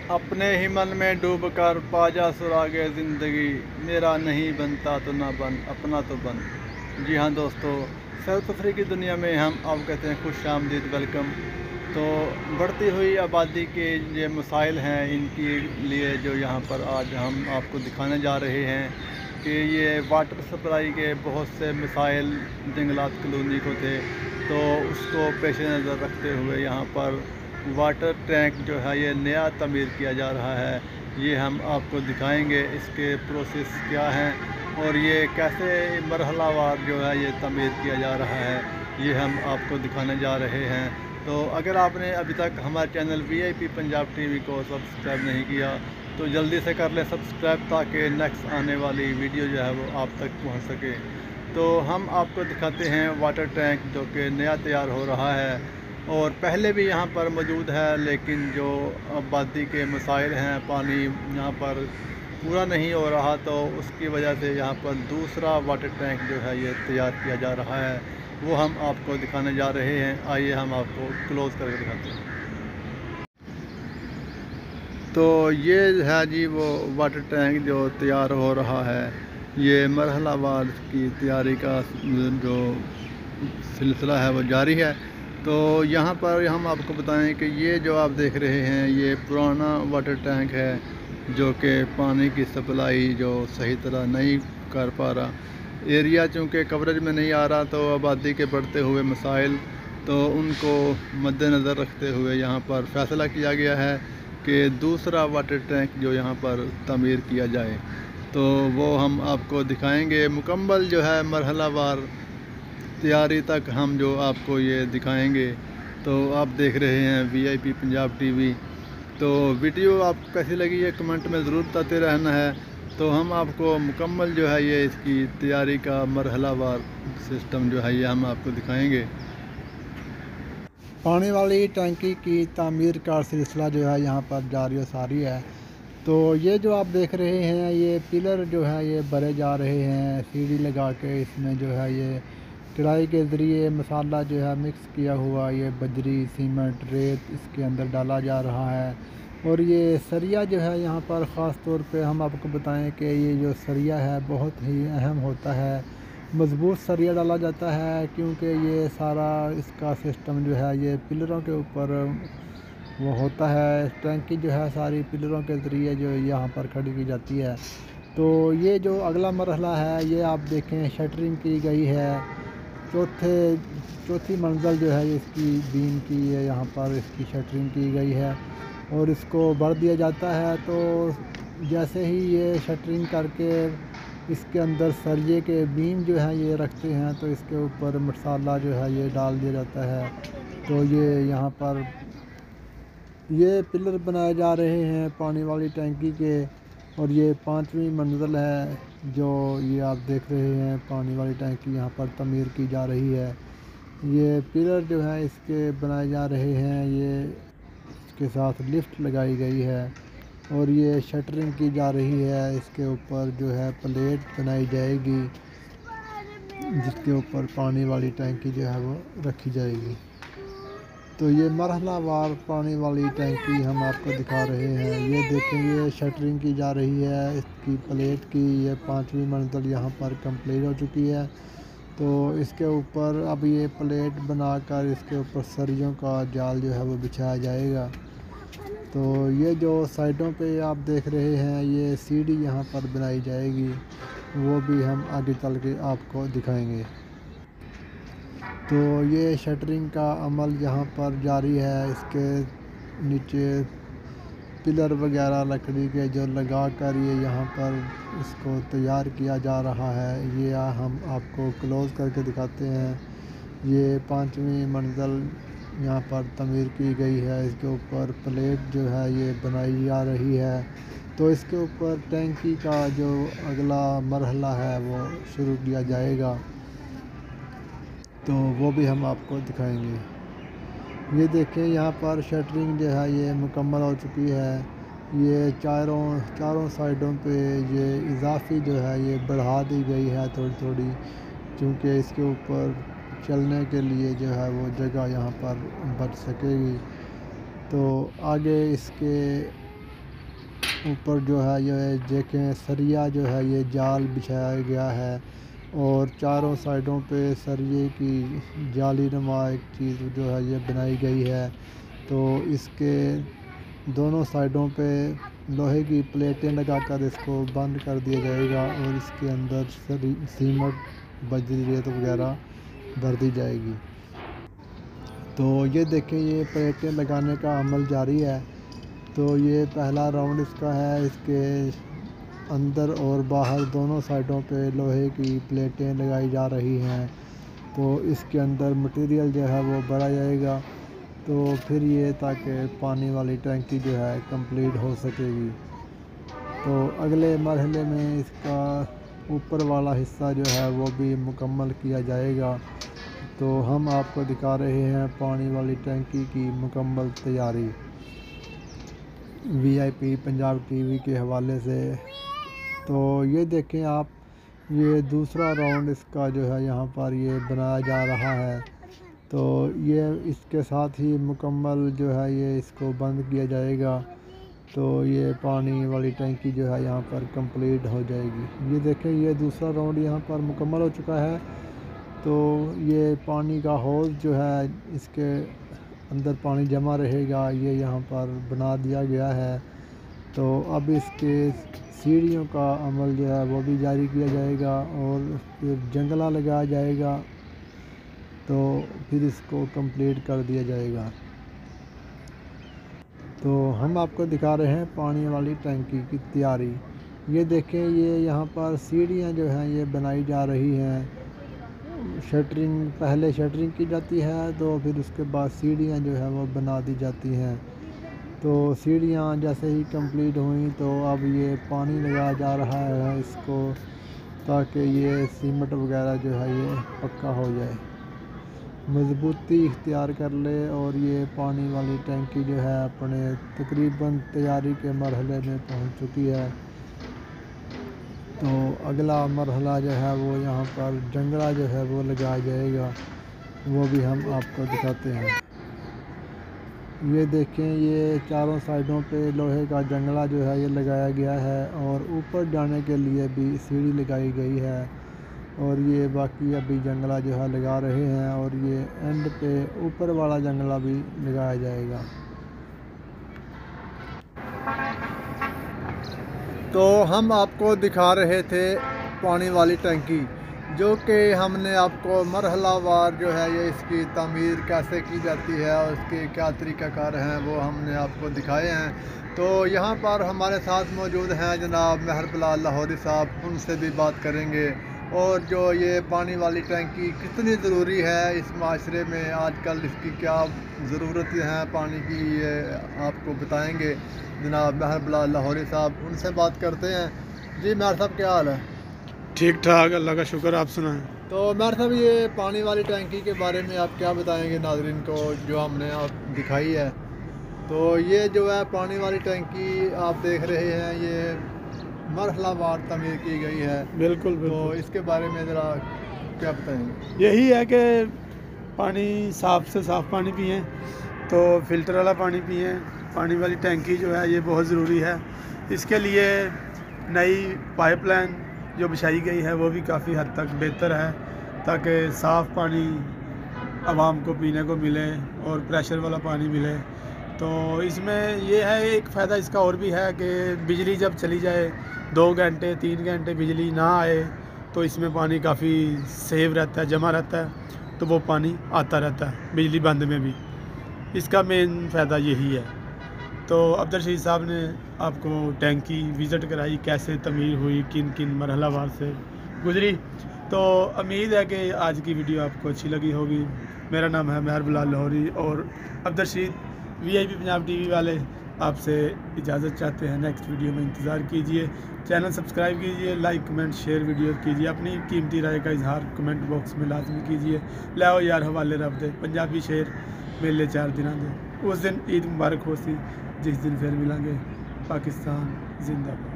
अपने ही मन में डूब कर पा जा सुरागे ज़िंदगी, मेरा नहीं बनता तो ना बन, अपना तो बन। जी हाँ दोस्तों, सैर तफरी की दुनिया में हम आप कहते हैं खुशामदीद, वेलकम। तो बढ़ती हुई आबादी के ये मसाइल हैं, इनके लिए जो यहाँ पर आज हम आपको दिखाने जा रहे हैं कि ये वाटर सप्लाई के बहुत से मसाइल जंगलात कॉलोनी को थे, तो उसको पेश नज़र रखते हुए यहाँ पर वाटर टैंक जो है ये नया तमीर किया जा रहा है। ये हम आपको दिखाएंगे, इसके प्रोसेस क्या हैं और ये कैसे मरहलावार जो है ये तमीर किया जा रहा है, ये हम आपको दिखाने जा रहे हैं। तो अगर आपने अभी तक हमारे चैनल VIP पंजाब टीवी को सब्सक्राइब नहीं किया तो जल्दी से कर लें सब्सक्राइब, ताकि नेक्स्ट आने वाली वीडियो जो है वो आप तक पहुंच सके। तो हम आपको दिखाते हैं वाटर टैंक जो कि नया तैयार हो रहा है और पहले भी यहाँ पर मौजूद है, लेकिन जो आबादी के मसाइल हैं, पानी यहाँ पर पूरा नहीं हो रहा, तो उसकी वजह से यहाँ पर दूसरा वाटर टैंक जो है ये तैयार किया जा रहा है, वो हम आपको दिखाने जा रहे हैं। आइए हम आपको क्लोज करके दिखाते हैं। तो ये है जी वो वाटर टैंक जो तैयार हो रहा है, ये मरहलावार की तैयारी का जो सिलसिला है वो जारी है। तो यहाँ पर हम आपको बताएं कि ये जो आप देख रहे हैं ये पुराना वाटर टैंक है, जो कि पानी की सप्लाई जो सही तरह नहीं कर पा रहा, एरिया चूँकि कवरेज में नहीं आ रहा, तो आबादी के बढ़ते हुए मसाइल, तो उनको मद्देनज़र रखते हुए यहाँ पर फैसला किया गया है कि दूसरा वाटर टैंक जो यहाँ पर तमीर किया जाए। तो वो हम आपको दिखाएंगे, मुकम्मल जो है मरहलावार तैयारी तक हम जो आपको ये दिखाएंगे। तो आप देख रहे हैं VIP पंजाब टीवी। तो वीडियो आपको कैसी लगी ये कमेंट में ज़रूर बताते रहना है। तो हम आपको मुकम्मल जो है ये इसकी तैयारी का मरहलावार सिस्टम जो है ये हम आपको दिखाएंगे। पानी वाली टंकी की तामीर का सिलसिला जो है यहाँ पर जारी और सारी है। तो ये जो आप देख रहे हैं ये पिलर जो है ये भरे जा रहे हैं, सीढ़ी लगा के इसमें जो है ये कढ़ाई के ज़रिए मसाला जो है मिक्स किया हुआ, ये बजरी सीमेंट रेत इसके अंदर डाला जा रहा है। और ये सरिया जो है यहाँ पर ख़ास तौर पे हम आपको बताएं कि ये जो सरिया है बहुत ही अहम होता है, मज़बूत सरिया डाला जाता है, क्योंकि ये सारा इसका सिस्टम जो है ये पिलरों के ऊपर वो होता है। टंकी जो है सारी पिलरों के ज़रिए जो यहाँ पर खड़ी की जाती है। तो ये जो अगला मरहला है ये आप देखें शटरिंग की गई है, चौथी मंजिल जो है इसकी बीम की है, यहाँ पर इसकी शटरिंग की गई है और इसको भर दिया जाता है। तो जैसे ही ये शटरिंग करके इसके अंदर सरिये के बीम जो हैं ये रखते हैं, तो इसके ऊपर मसाला जो है ये डाल दिया जाता है। तो ये यहाँ पर ये पिलर बनाए जा रहे हैं पानी वाली टंकी के, और ये 5वीं मंजिल है जो ये आप देख रहे हैं पानी वाली टंकी यहाँ पर तमीर की जा रही है। ये पिलर जो है इसके बनाए जा रहे हैं, ये इसके साथ लिफ्ट लगाई गई है और ये शटरिंग की जा रही है। इसके ऊपर जो है प्लेट बनाई जाएगी जिसके ऊपर पानी वाली टंकी जो है वो रखी जाएगी। तो ये मरहलावार पानी वाली टंकी हम आपको दिखा रहे हैं। ये देखें ये शटरिंग की जा रही है इसकी प्लेट की, ये 5वीं मंजिल यहाँ पर कंप्लीट हो चुकी है। तो इसके ऊपर अब ये प्लेट बनाकर इसके ऊपर सरियों का जाल जो है वो बिछाया जाएगा। तो ये जो साइडों पे आप देख रहे हैं ये सीढ़ी यहाँ पर बनाई जाएगी, वो भी हम आगे चल के आपको दिखाएंगे। तो ये शटरिंग का अमल यहाँ पर जारी है, इसके नीचे पिलर वगैरह लकड़ी के जो लगा कर ये यहाँ पर इसको तैयार किया जा रहा है। ये हम आपको क्लोज़ करके दिखाते हैं। ये 5वीं मंजिल यहाँ पर तमीर की गई है, इसके ऊपर प्लेट जो है ये बनाई जा रही है। तो इसके ऊपर टंकी का जो अगला मरहला है वो शुरू किया जाएगा, तो वो भी हम आपको दिखाएंगे। ये देखें यहाँ पर शटरिंग जो है ये मुकम्मल हो चुकी है। ये चारों साइडों पे ये इजाफी जो है ये बढ़ा दी गई है थोड़ी थोड़ी, क्योंकि इसके ऊपर चलने के लिए जो है वो जगह यहाँ पर बच सकेगी। तो आगे इसके ऊपर जो है ये देखें सरिया जो है ये जाल बिछाया गया है और चारों साइडों पे सरिये की जाली नुमा एक चीज़ जो है ये बनाई गई है। तो इसके दोनों साइडों पे लोहे की प्लेटें लगाकर इसको बंद कर दिया जाएगा और इसके अंदर सीमेंट बजरी रेत वगैरह भर दी जाएगी। तो ये देखें ये प्लेटें लगाने का अमल जारी है। तो ये पहला राउंड इसका है। इसके अंदर और बाहर दोनों साइडों पे लोहे की प्लेटें लगाई जा रही हैं। तो इसके अंदर मटेरियल जो है वो भरा जाएगा तो फिर ये ताकि पानी वाली टंकी जो है कंप्लीट हो सकेगी। तो अगले मरहले में इसका ऊपर वाला हिस्सा जो है वो भी मुकम्मल किया जाएगा। तो हम आपको दिखा रहे हैं पानी वाली टंकी की मुकम्मल तैयारी VIP पंजाब TV के हवाले से। तो ये देखें आप, ये दूसरा राउंड इसका जो है यहाँ पर ये बनाया जा रहा है। तो ये इसके साथ ही मुकम्मल जो है ये इसको बंद किया जाएगा। तो ये पानी वाली टंकी जो है यहाँ पर कंप्लीट हो जाएगी। ये देखें ये दूसरा राउंड यहाँ पर मुकम्मल हो चुका है। तो ये पानी का हौज़ जो है इसके अंदर पानी जमा रहेगा, ये यहाँ पर बना दिया गया है। तो अब इसके सीढ़ियों का अमल जो है वो भी जारी किया जाएगा और फिर जंगला लगाया जाएगा। तो फिर इसको कंप्लीट कर दिया जाएगा। तो हम आपको दिखा रहे हैं पानी वाली टंकी की तैयारी। ये देखें ये यहाँ पर सीढ़ियाँ जो हैं ये बनाई जा रही हैं। शटरिंग पहले शटरिंग की जाती है तो फिर उसके बाद सीढ़ियाँ जो है वो बना दी जाती हैं। तो सीढ़ियाँ जैसे ही कंप्लीट हुई तो अब ये पानी लगाया जा रहा है इसको, ताकि ये सीमेंट वगैरह जो है ये पक्का हो जाए, मजबूती इख्तियार कर ले। और ये पानी वाली टंकी जो है अपने तकरीबन तैयारी के मरहले में पहुंच चुकी है। तो अगला मरहला जो है वो यहाँ पर जंगला जो है वो लगाया जाएगा, वो भी हम आपको दिखाते हैं। ये देखें ये चारों साइडों पे लोहे का जंगला जो है ये लगाया गया है और ऊपर जाने के लिए भी सीढ़ी लगाई गई है। और ये बाकी अभी जंगला जो है लगा रहे हैं और ये एंड पे ऊपर वाला जंगला भी लगाया जाएगा। तो हम आपको दिखा रहे थे पानी वाली टंकी, जो कि हमने आपको मरहलावार जो है ये इसकी तामीर कैसे की जाती है और इसके क्या तरीक़ाकार हैं वो हमने आपको दिखाए हैं। तो यहाँ पर हमारे साथ मौजूद हैं जनाब महर बिलाल लाहौरी साहब, उनसे भी बात करेंगे। और जो ये पानी वाली टंकी कितनी ज़रूरी है इस माशरे में आजकल, इसकी क्या ज़रूरतें हैं पानी की, ये आपको बताएंगे जनाब महर बिलाल लाहौरी साहब। उनसे बात करते हैं। जी महर साहब क्या हाल है? ठीक ठाक, अल्लाह का शुक्र, आप सुनाएं। तो महर साहब ये पानी वाली टंकी के बारे में आप क्या बताएंगे नाज़रीन को जो हमने आप दिखाई है? तो ये जो है पानी वाली टंकी आप देख रहे हैं ये मरहलावार तमीर की गई है। बिल्कुल, तो इसके बारे में ज़रा क्या बताएंगे? यही है कि पानी साफ़ से साफ़ पानी पिएं, तो फ़िल्टर वाला पानी पिएं। पानी वाली टंकी जो है ये बहुत ज़रूरी है। इसके लिए नई पाइपलाइन जो बिछाई गई है वो भी काफ़ी हद तक बेहतर है, ताकि साफ़ पानी आवाम को पीने को मिले और प्रेशर वाला पानी मिले। तो इसमें ये है एक फ़ायदा इसका और भी है कि बिजली जब चली जाए 2 घंटे 3 घंटे बिजली ना आए तो इसमें पानी काफ़ी सेव रहता है, जमा रहता है, तो वो पानी आता रहता है बिजली बंद में भी। इसका मेन फ़ायदा यही है। तो अब्दुल रशीद साहब ने आपको टैंकी विज़िट कराई, कैसे तमीर हुई, किन किन मरहलावार से गुजरी। तो उम्मीद है कि आज की वीडियो आपको अच्छी लगी होगी। मेरा नाम है महर बिलाल लाहौरी और अब्दुल रशीद VIP पंजाब TV वाले आपसे इजाज़त चाहते हैं। नेक्स्ट वीडियो में इंतज़ार कीजिए, चैनल सब्सक्राइब कीजिए, लाइक कमेंट शेयर वीडियो कीजिए, अपनी कीमती राय का इजहार कमेंट बॉक्स में लाजमी कीजिए। लाओ यार हवाले रब दे पंजाबी शेर मेले 4 दिन दे, उस दिन ईद मुबारक हो सी जिस दिन फिर मिलेंगे। पाकिस्तान जिंदाबाद।